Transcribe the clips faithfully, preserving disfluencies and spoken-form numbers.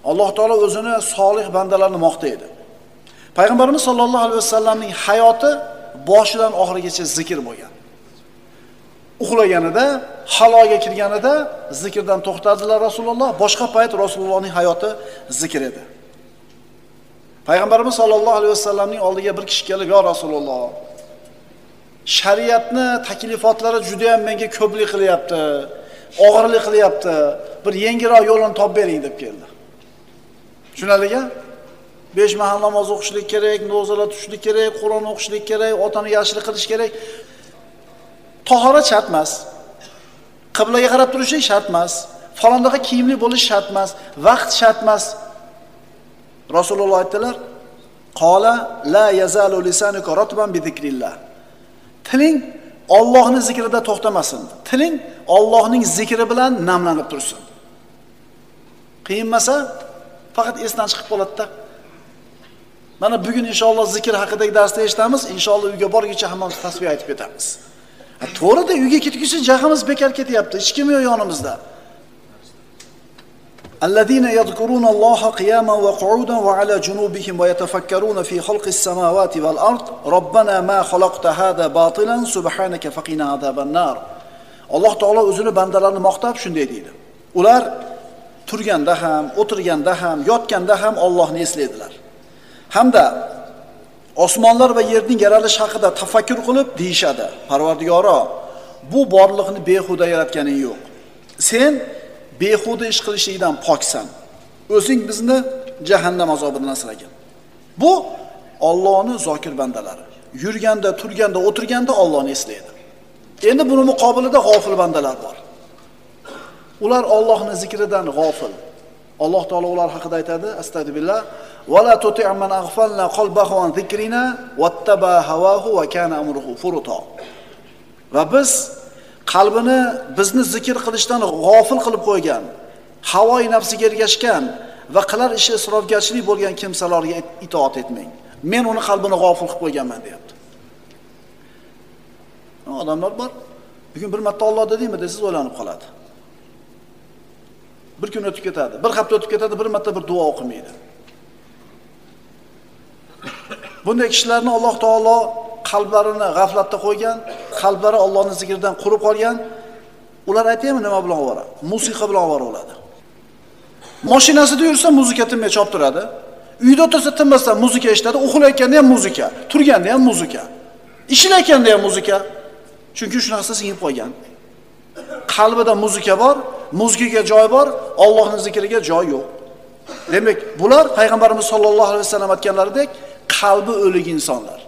Alloh taolo o'zini solih bandalarni maqtaydi. Payg'ambarimiz sollallohu alayhi vasallamning hayoti boshidan oxirigacha zikr bo'lgan. Uxlaganida, haloga kirganida zikrdan to'xtadilar Rasululloh. Boshqa payt Rasulullohning hayoti zikr edi. Payg'ambarimiz sollallohu alayhi vasallamning oldiga bir kishi kelib, "Ya Rasululloh, shariatni taklifotlari juda ham menga ko'plik qilyapti, og'irlik qilyapti. Bir yengilroq yo'lini topib bering" deb keldi. Shunaliga besh mahal namoz o'qishlik kerak, ro'zalar tutishlik kerak, Qur'on o'qishlik kerak, otani yaxshilik qilish kerak. Tahorat shart emas. Qiblaga qarab turishlik shart emas. Falondaqa kiyimli bo'lish shart emas, vaqt shart emas. Rasululloh aytdilar: "Qala la yazalu lisanuka ratban bi zikrillah." Tiling Allohning zikrida to'xtamasin. Tiling Allohning zikri bilan namlanib tursin. Qiynmasa, faqat esdan chiqib qoladi-da. Mana bugun inshaalloh zikr haqidagi darsda eshitamiz, inshaalloh uyga borguncha hammamiz tasbih aytib ketamiz. To'g'rida uyga ketguncha jahimiz bekor ketyapti. Hech kim yo'q yonimizda. Allazina yadhkuruna Alloha qiyaman va qu'udan va ala junubihim va yatafakkaruna fi xalqis samawati val ard. Robbana ma xalaqta hada batilan subhanaka faqina azaban nar. Alloh taolo o'zini bandalarni maqtab shunday deydi. Ular turganda ham, o'tirganda ham, yotganda ham Allohni eslaydilar. Hamda osmonlar va yerning yaralishi haqida tafakkur qilib deyshadi. Parvardigoro, bu borliqni behuda yaratganing yo'q. Sen behuda ish qilishlikdan poksan. O'zing bizni jahannam azobidan asragin. Bu Allohning zokir bandalari. Yurganda, turganda, o'tirganda Allohni eslaydi. Endi buni muqobilida g'ofil bandalar bor. Ular Allohning zikridan g'ofil. Alloh taolo ular haqida aytadi: "Astagfirullah va la tuti' man aghfalna qalbahu an zikrina wattaba hawahu va kana amruhu furuta." Va biz qalbini bizni zikr qilishdan g'ofil qilib qo'ygan, havoi nafsiga ergashgan va qilar ishi isrofgarchilik bo'lgan kimsalarga itoat etmang. Men uni qalbini g'ofil qilib qo'yganman, deyapti. Odamlar bor. Bugun bir marta Alloh dedingmi, desiz o'ylanib qoladi. Bir kun o'tib ketadi, bir hafta o'tib ketadi, bir marta bir duo o'qimaydi. Bunday kishilarni Alloh taolo qalblarini g'aflatda qo'ygan, qalblari Allohning zikridan qurib qolgan. Ular aytaymi nima bilan ovora? Musiqa bilan ovora bo'ladi. Mashinasida yursa muzika tinmay chop turadi. Uyda o'tirsa tinmasdan muzika eshitadi, uxlayotganda ham muzika, turganda ham muzika, ishlayotganda ham muzika. Chunki shu narsa singib qo'ygan. Qalbida muzika bor, muzikaga joy bor, Allohning zikriga joy yo'q. Demak, bular payg'ambarimiz sollallohu alayhi vasallam aytganlaridek qalbi o'lik insonlar.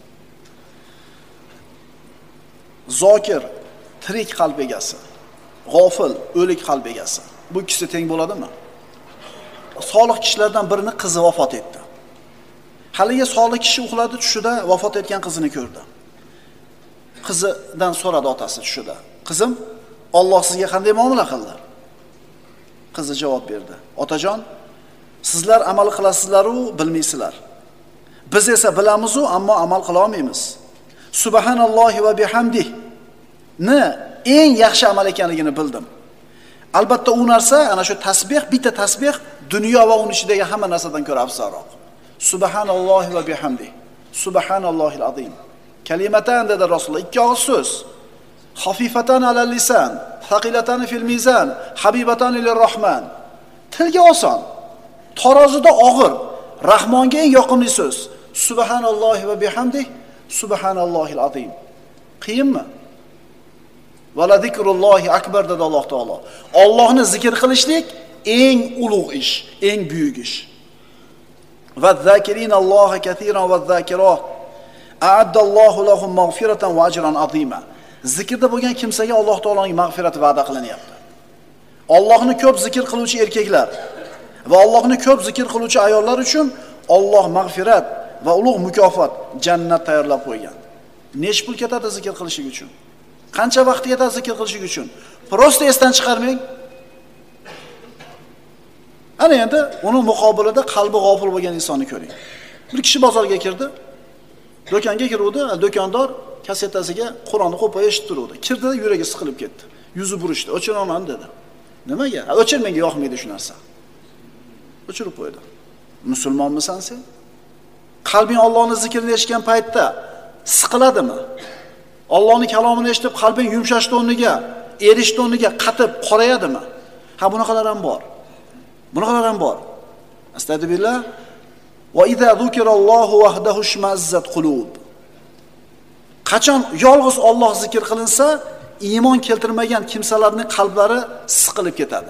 Zokir tirik qalb egasi, g'ofil o'lik qalb egasi. Bu ikkisi teng bo'ladimi? Solih kishilardan birini qizi vafot etdi. Haliga solih kishi uxladi, tushida vafot etgan qizini ko'rdi. Qizidan so'radi otasi tushida: "Qizim, Alloh sizga qanday muomala qildi?" Qizi javob berdi: "Otajon, sizlar amal qilasizlar-u bilmaysizlar. Biz esa bilamiz-u, ammo amal qila olmaymiz. Subhanallohi va bihamdih ni eng yaxshi amal ekanligini bildim. Albatta u narsa, ana shu tasbih, bitta tasbih dunyo va uning ichidagi hamma narsadan ko'ra afzalroq. Subhanallohi va bihamdih. Subhanallohil azim. Kalimatan dedi Rasululloh, ikki og'iz so'z. Xafifatan alal lisan, thaqilatan fil mizan, habibatan ilir rahman. Tilga oson, tarozida og'ir, Rahmonga eng yoqimli so'z. Subhanallohi va bihamdih, subhanallohil azim. Qiyinmi? Vala zikrullohi akbar dedi Alloh taolo. Allohni zikr qilishlik eng ulug' ish, eng buyuk ish. Va zakirinalloha katiran va zakirat. A'addallohu lahum mag'firatan va ajran azima. Zikrda bo'lgan kimsaga Alloh taoloning mag'firati va'da qilinyapti. Allohni ko'p zikr qiluvchi erkaklar va Allohni ko'p zikr qiluvchi ayollar uchun Alloh mag'firat va ulug' mukofot, jannat tayyorlab qo'ygan. Nech pul ketadi zikr qilishlik uchun? Qancha vaqt ketadi zikr qilishlik uchun? Prosta esdan chiqarmang. Ana endi uning muqobilida qalbi g'ofil bo'lgan insonni ko'ring. Bir kishi bozorga kirdi. Do'konga kiruvdi, do'kondor kasetasiga Qur'onni qo'yib eshitib turuvdi. Kirdi, yuragi siqilib ketdi. Yuzi burishdi. "O'chiraman" dedi. "Nimaga?" "O'chir, menga yoqmaydi shu narsa." O'chirib qo'ydi. Musulmonmisan sen? Qalbing Allohning zikrini eshitgan paytda siqiladimi? Allohning kalomini eshitib qalbing yumshash o'rniga, erish o'rniga qatib qorayadimi? Ha, bunaqalar ham bor. Bunaqalar ham bor. Astagfirullah. Va idza zukirallohu wahdahu shmazzat qulub. Qachon yolg'iz Alloh zikr qilinsa, iymon keltirmagan kimsalarning qalblari siqilib ketadi.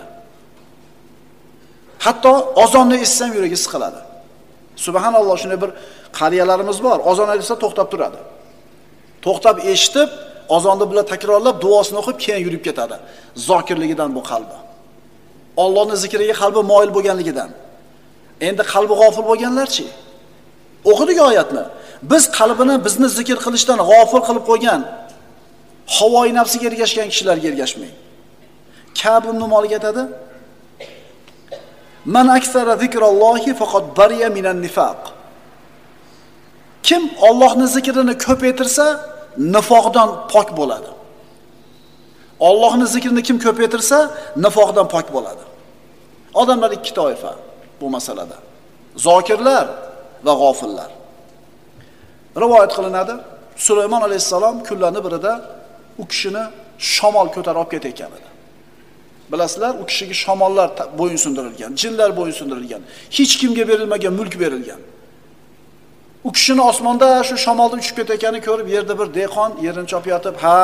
Hatto ozonni eshitsam yuragi siqiladi. Subhanalloh, shunday bir qariyalarimiz bor. Ozon aytsa to'xtab turadi. To'xtab eshitib, ozonni bilan takrorlab, duosini o'qib, keyin yurib ketadi. Zokirligidan bu qalbi. Allohning zikriga qalbi moyil bo'lganligidan. Endi qalbi g'ofil bo'lganlarchi? O'qidik oyatni. Biz qalbini bizni zikr qilishdan g'ofil qilib qo'ygan, havoyi nafsiga ergashgan kishilarga ergashmang. Ka'b ibn Malik aytadi: "Man aksara zikrallohi faqat bariya minan nifaq." Kim Allohning zikrini ko'paytirsa, nifoqdan pok bo'ladi. Allohning zikrini kim ko'paytirsa, nifoqdan pok bo'ladi. Odamlar ikki toifa bu masalada. Zokirlar va g'ofillar. Rivoyat qilinadi, Sulaymon alayhisalom kunlarning birida u kishini shamol ko'tarib olib ketayotgan edi. Bilasizlar, u kishiga shamollar bo'yin sundirilgan, jinlar bo'yin sundirilgan, hech kimga berilmagan mulk berilgan. U kishini osmonda shu shamolda uchib ketayotganini ko'rib, yerda bir dehqon yerini chopib yotib, "Ha,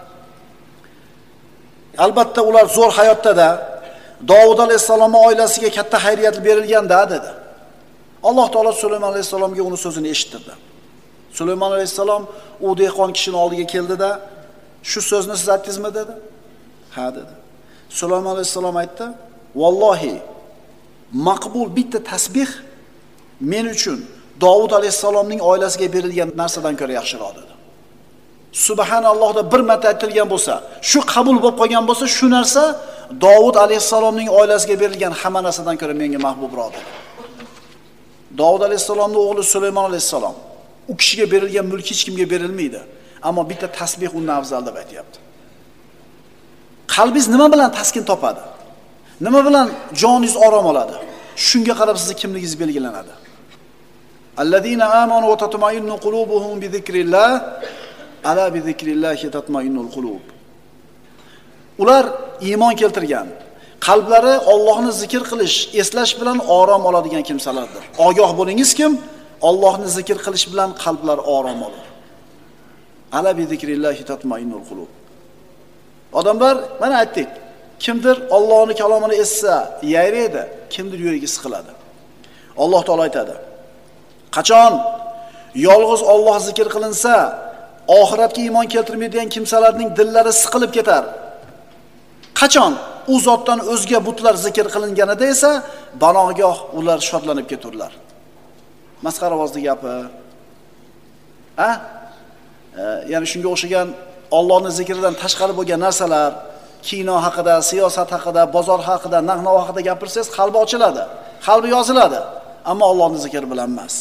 albatta ular zo'r hayotda-da, Davud alayhisalomning oilasiga katta xayriyat berilgan-da" dedi. Alloh taolo Sulaymon alayhisalomga uni so'zini eshittirdi. Sulaymon alayhisalom u dehqon kishining oldiga keldida, "Shu so'zni siz aytdingizmi?" dedi. "Ha" dedi. Sulaymon alayhisalom aytdi: "Vallohi, maqbul bitta tasbih men uchun Davud alayhisalomning oilasiga berilgan narsadan ko'ra yaxshiroq" dedi. Subhanallohda bir marta aytilgan bo'lsa, shu qabul bo'lib qolgan bo'lsa, shu narsa Davud alayhisalomning oilasiga berilgan hamma narsadan ko'ra menga mahbubroq dedi. Davud alayhisalomning o'g'li Sulaymon alayhisalom, u kishiga berilgan mulk hech kimga berilmaydi, ammo bitta tasbih undan afzal deb aytayapti. Qalbingiz nima bilan taskin topadi? Nima bilan joningiz orom oladi? Shunga qarab sizning kimligingiz belgilanadi. Allazina amanu va tatma'innu qulubuhum bi zikrillah, ala bi zikrillahi tatma'innul qulub. Ular iymon keltirgan, qalblari Allohni zikr qilish, eslash bilan orom oladigan kimsalardir. Ogoh bo'lingiz kim? Allohni zikr qilish bilan qalblar orom olur. Ala bi zikrillahi tatma'innul qulub. Odamlar, mana aytdik, kimdir Allohning kalomini eshitsa, yayraydi, kimdir yuragi siqiladi. Alloh taolo aytadi: "Qachon yolg'iz Alloh zikr qilinsa, oxiratga iymon keltirmaydigan kimsalarning dillari siqilib ketar. Qachon u zotdan o'zga butlar zikr qilinganida esa, banogoh ular shodlanib keturlar." Masxara ovozli gapi. Ha? E, ya'ni shunga o'xshagan Allohning zikridan tashqari bo'lgan narsalar, kino haqida, siyosat haqida, bozor haqida, narx-navo haqida gapirsangiz, qalbi ochiladi, qalbi yoziladi, ammo Allohning zikri bilan emas.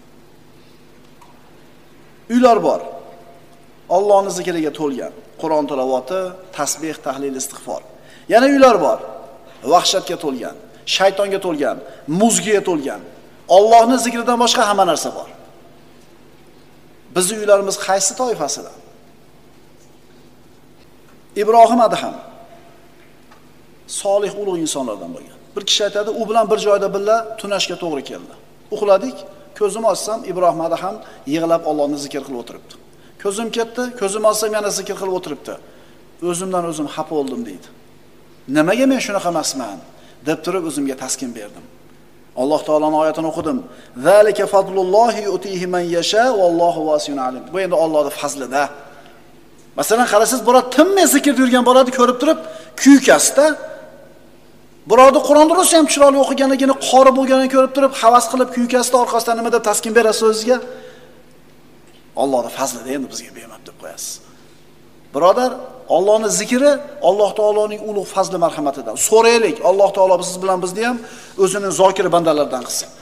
Uylar bor. Allohning zikriga to'lgan, Qur'on tilovati, tasbih, tahlil, istig'for. Yana uylar bor. Vahshatga to'lgan, shaytonga to'lgan, muzgiga to'lgan. Allohning zikridan boshqa hamma narsa bor. Bizning uylarimiz qaysi toifasidan? Ibrohim Adham solih ulug' insonlardan bo'lgan. Bir kishi aytadi, u bilan bir joyda birga tunashga to'g'ri keldi. Uxladik, ko'zim ochsam Ibrohim Adham yig'lab Allohni zikr qilib o'tiribdi. Ko'zim ketdi, ko'zim ochsam yana zikr qilib o'tiribdi. O'zimdan o'zim xafa bo'ldim deydi. Nimaga men shunaqa emasman deb turib o'zimga taskin berdim. Alloh taolaning oyatini o'qidim. Zalika fadlullohi yu'tihi man yasha vallohu vasiyun alim. Bu endi Allohning fazlida. Masalan, qarasiz, biror tinmay zikr yurgan bolani ko'rib turib, kuykasda birovni Qur'onni rosa ham chiroyli o'qiganligini, qori bo'lganini ko'rib turib, havas qilib kuykasda orqasidan nima deb taskin berasiz o'zingizga? Allohning fazlida endi bizga bermab deb qo'yasiz. Birodar, Allohning zikri Alloh taoloning ulug' fazli marhamatidan. So'raylik, Alloh taolo siz bilan bizni ham o'zining zokir bandalaridan qilsin.